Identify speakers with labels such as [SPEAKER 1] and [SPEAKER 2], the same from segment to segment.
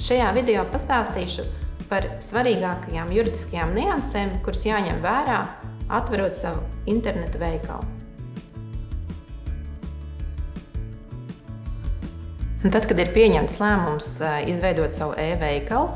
[SPEAKER 1] Šajā video pastāstīšu par svarīgākajām juridiskajām niansēm, kuras jāņem vērā, atverot savu interneta veikalu. Un tad, kad ir pieņemts lēmums izveidot savu e-veikalu,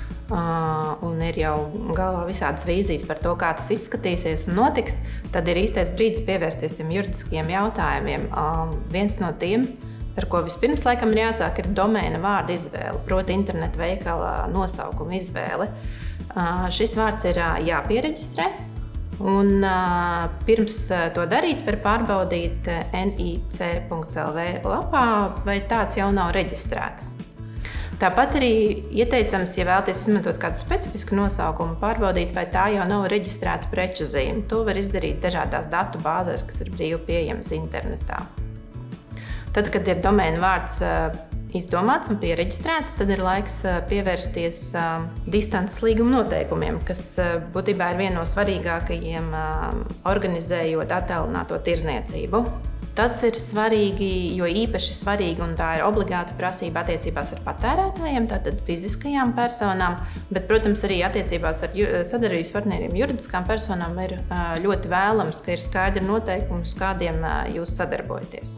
[SPEAKER 1] un ir jau galvā visādas vīzijas par to, kā tas izskatīsies un notiks, tad ir īstais brīdis pievērsties tiem juridiskajiem jautājumiem. Viens no tiem, ar ko vispirms laikam ir jāsāk, ir domēna vārda izvēle, proti interneta veikala nosaukuma izvēle. Šis vārds ir jāpiereģistrē, un pirms to darīt var pārbaudīt nic.lv lapā, vai tāds jau nav reģistrēts. Tāpat arī ieteicams, ja vēlaties izmantot kādu specifisku nosaukumu, pārbaudīt, vai tā jau nav reģistrēta preču zīme. To var izdarīt dažādās datu bāzēs, kas ir brīvi pieejamas internetā. Tad, kad ir domēna vārds izdomāts un piereģistrēts, tad ir laiks pievērsties distances līguma noteikumiem, kas būtībā ir viena no svarīgākajiem organizējot attālināto tirdzniecību. Tas ir svarīgi, jo īpaši svarīgi, un tā ir obligāta prasība attiecībās ar patērētājiem, tātad fiziskajām personām, bet, protams, arī attiecībās ar sadarbības partneriem juridiskām personām ir ļoti vēlams, ka ir skaidri noteikumi, uz kādiem jūs sadarbojaties.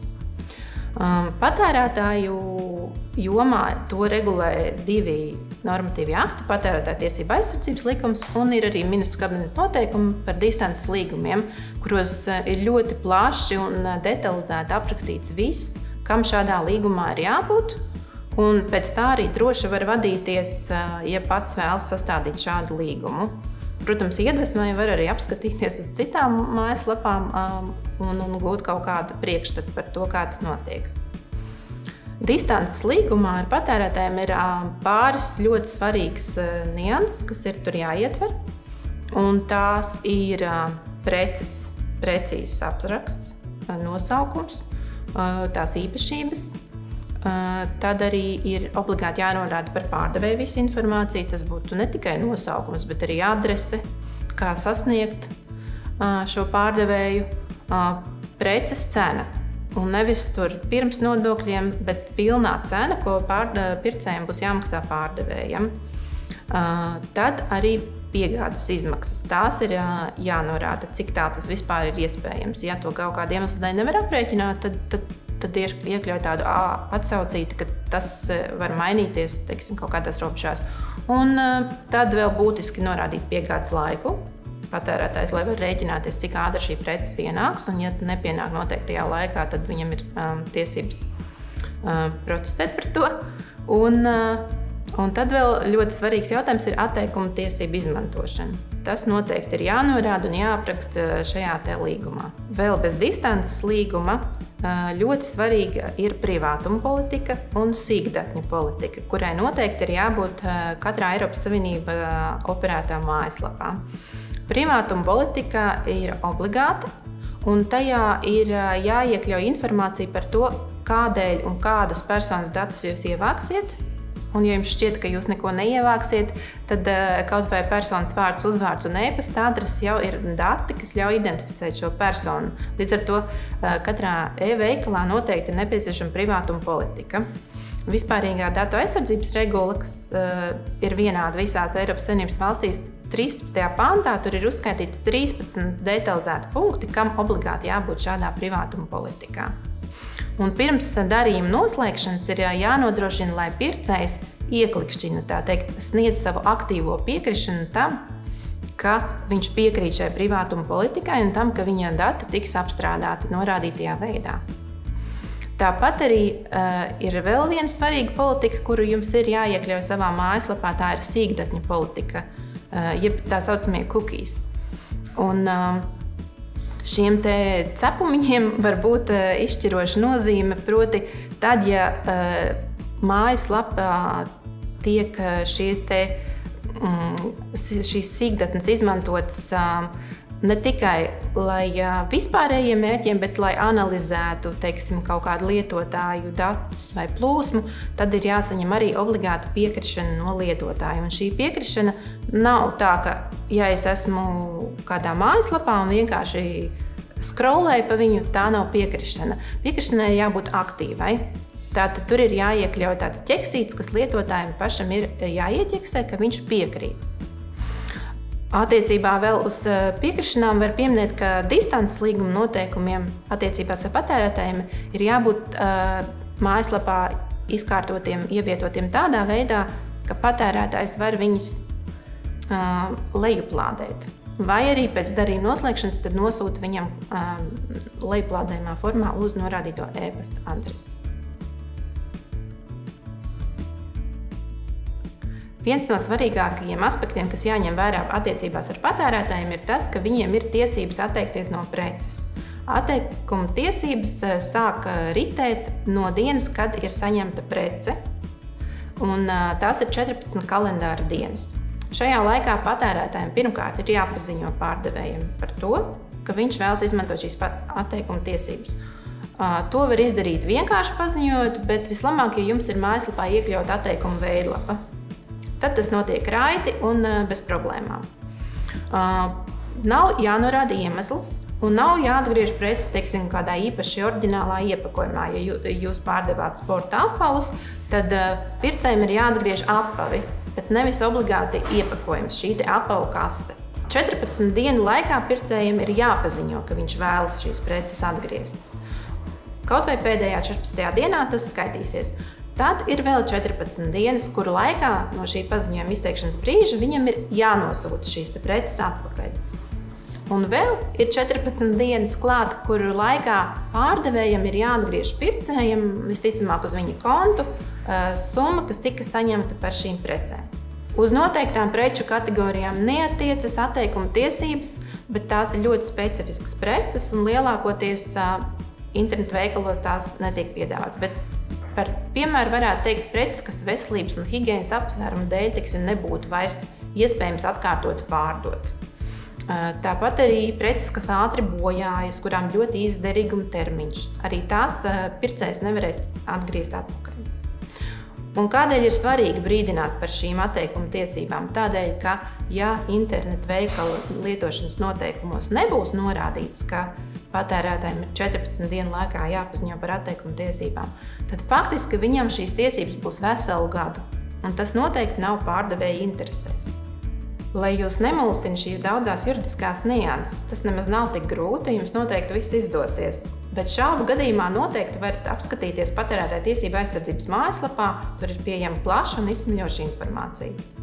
[SPEAKER 1] Patērētāju jomā to regulē divi normatīvi akti, patērētāju tiesību aizsardzības likums, un ir arī ministru kabineta noteikumi par distances līgumiem, kuros ir ļoti plaši un detalizēti aprakstīts viss, kam šādā līgumā ir jābūt, un pēc tā arī droši var vadīties, ja pats vēlas sastādīt šādu līgumu. Protams, iedvesmai var arī apskatīties uz citām mājaslapām un gūt kaut kādu priekšstatu par to, kā tas notiek. Distances līgumā ar patērētājiem ir pāris ļoti svarīgas nianses, kas ir tur jāietver, un tās ir preces precīzs apraksts, nosaukums, tās īpašības. Tad arī ir obligāti jānorāda par pārdevēju visu informāciju. Tas būtu ne tikai nosaukums, bet arī adrese, kā sasniegt šo pārdevēju, preces cena. Un nevis tur pirms nodokļiem, bet pilnā cena, ko pircējiem būs jāmaksā pārdevējam. Tad arī piegādes izmaksas. Tās ir jānorāda, cik tā tas vispār ir iespējams. Ja to kaut kādu iemeslu dēļ nevar aprēķināt, tad iekļauj tādu atsaucīti, ka tas var mainīties, teiksim, kaut kādās robežās. Un tad vēl būtiski norādīt piegādes laiku patērētājs, lai var rēķināties, cik ātri šī prece pienāks, un ja nepienāk noteiktajā laikā, tad viņam ir tiesības protestēt par to. Un tad vēl ļoti svarīgs jautājums ir atteikuma tiesību izmantošana. Tas noteikti ir jānorāda un jāapraksta šajā te līgumā. Vēl bez distances līguma ļoti svarīga ir privātuma politika un sīkdatņu politika, kurai noteikti ir jābūt katrā Eiropas Savienība operētā mājaslapā. Privātuma politika ir obligāta, un tajā ir jāiekļauj informācija par to, kādēļ un kādus personas datus jūs ievāksiet. Un, ja jums šķiet, ka jūs neko neievāksiet, tad kaut vai personas vārds, uzvārds un e-pasta adrese jau ir dati, kas ļauj identificēt šo personu. Līdz ar to katrā e-veikalā noteikti ir nepieciešama privātuma politika. Vispārīgā datu aizsardzības regula, kas ir vienāda visās Eiropas Savienības valstīs, 13. pantā tur ir uzskaitīti 13 detalizēti punkti, kam obligāti jābūt šādā privātuma politikā. Un pirms darījuma noslēgšanas ir jānodrošina, lai pircējs ieklikšķina, tā teikt, sniedz savu aktīvo piekrišanu tam, ka viņš piekrīt šai privātuma politikai un tam, ka viņa dati tiks apstrādāti norādītajā veidā. Tāpat arī ir vēl viena svarīga politika, kuru jums ir jāiekļauj savā mājaslapā, tā ir sīkdatņu politika, jeb tā saucamie cookies. Un šiem te cepumiņiem var būt izšķiroša nozīme, proti tad, ja mājaslapā tiek šīs sīkdatnes izmantotas ne tikai lai vispārējiem mērķiem, bet lai analizētu, teiksim, kaut kādu lietotāju datus vai plūsmu, tad ir jāsaņem arī obligāta piekrišana no lietotāja. Un šī piekrišana nav tā, ka, ja es esmu kādā mājaslapā un vienkārši scrollēju pa viņu, tā nav piekrišana. Piekrišanai jābūt aktīvai. Tātad tur ir jāiekļauj tāds ķeksīts, kas lietotājiem pašam ir jāieķeksē, ka viņš piekrīt. Attiecībā vēl uz piekrišanām var pieminēt, ka distances līguma noteikumiem attiecībās ar patērētājiem ir jābūt mājaslapā izkārtotiem, ievietotiem tādā veidā, ka patērētājs var viņus lejuplādēt. Vai arī pēc darījuma noslēgšanas tad nosūta viņam lejuplādējumā formā uz norādīto e-pasta adresi. Viens no svarīgākajiem aspektiem, kas jāņem vērā attiecībās ar patērētājiem, ir tas, ka viņiem ir tiesības atteikties no preces. Atteikuma tiesības sāk ritēt no dienas, kad ir saņemta prece, un tās ir 14 kalendāra dienas. Šajā laikā patērētājiem pirmkārt ir jāpaziņo pārdevējiem par to, ka viņš vēlas izmantot šīs atteikuma tiesības. To var izdarīt vienkārši paziņojot, bet vislabāk, ja jums ir mājaslapā iekļaut atteikuma veidlapa. Tad tas notiek raiti un bez problēmām. Nav jānorāda iemesls un nav jāatgriež preci, teiksim, kādā īpaši oriģinālā iepakojumā. Ja jūs pārdevāt sporta apavus, tad pircējiem ir jāatgriež apavi, bet nevis obligāti iepakojums, šī te apavu kaste. 14 dienu laikā pircējiem ir jāpaziņo, ka viņš vēlas šīs preces atgriezt. Kaut vai pēdējā 14. dienā tas skaitīsies. Tad ir vēl 14 dienas, kuru laikā no šī paziņojuma izteikšanas brīža viņam ir jānosūta šīs preces atpakaļ. Un vēl ir 14 dienas klāt, kuru laikā pārdevējam ir jāatgriež pircējiem, visticamāk uz viņa kontu, summa, kas tika saņemta par šīm precēm. Uz noteiktām preču kategorijām neattiecas atteikuma tiesības, bet tās ir ļoti specifiskas preces un lielākoties internetu veikalos tās netiek piedāvāts. Bet par piemēru varētu teikt preces, kas veselības un higienas apsvērumu dēļ, teiksim, nebūtu vairs iespējams atkārtot pārdot. Tāpat arī preces, kas ātri bojājas, kurām ļoti īsts derīguma termiņš. Arī tās pircējs nevarēs atgriezt atpakaļ. Un kādēļ ir svarīgi brīdināt par šīm atteikuma tiesībām? Tādēļ, ka ja internetu veikala lietošanas noteikumos nebūs norādīts, ka patērētājiem ir 14 dienu laikā jāpaziņo par atteikuma tiesībām, tad faktiski viņam šīs tiesības būs veselu gadu, un tas noteikti nav pārdevēja interesēs. Lai jūs nemulsina šīs daudzās juridiskās nianses, tas nemaz nav tik grūti, jums noteikti viss izdosies. Bet šādu gadījumā noteikti varat apskatīties patērētāja tiesību aizsardzības mājaslapā, tur ir pieejama plaša un izsmeļoša informācija.